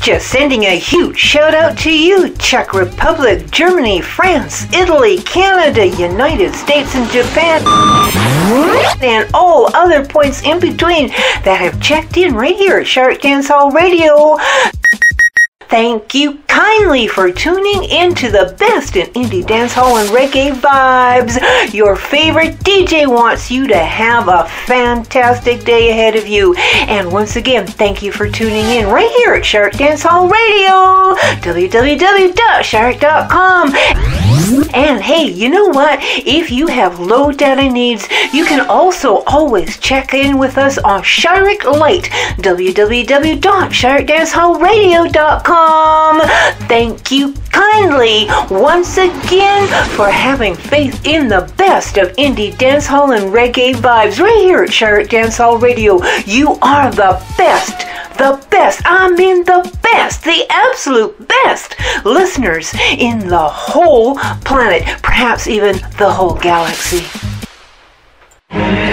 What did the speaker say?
Just sending a huge shout out to you, Czech Republic, Germany, France, Italy, Canada, United States, and Japan, and all other points in between that have checked in right here at Shark Dance Hall Radio. Thank you kindly for tuning in to the best in indie dancehall and reggae vibes. Your favorite DJ wants you to have a fantastic day ahead of you. And once again, thank you for tuning in right here at Shark Dance Hall Radio, www.shark.com. And hey, you know what? If you have low data needs, you can also always check in with us on Shark Lite, www.sharkdancehallradio.com. Thank you kindly once again for having faith in the best of indie dancehall and reggae vibes right here at Shark Dance Hall Radio. You are the best. The best, I mean the best, the absolute best listeners in the whole planet, perhaps even the whole galaxy.